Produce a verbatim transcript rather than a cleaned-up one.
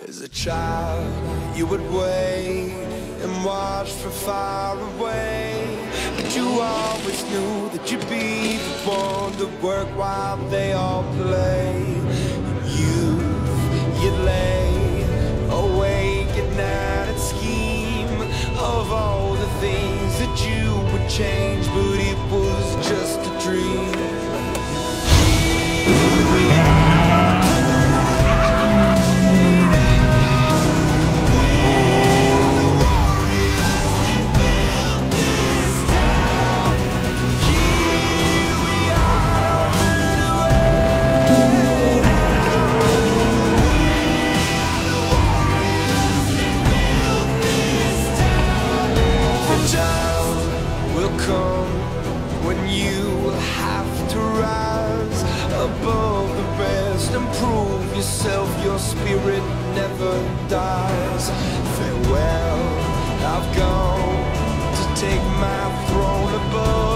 As a child, you would wait and watch from far away, but you always knew that you'd be the one to work while they all play. You, you'd lay awake at night and scheme of all the things that you would change, but it was just a dream. When you will have to rise above the rest and prove yourself, your spirit never dies. Farewell, I've gone to take my throne above.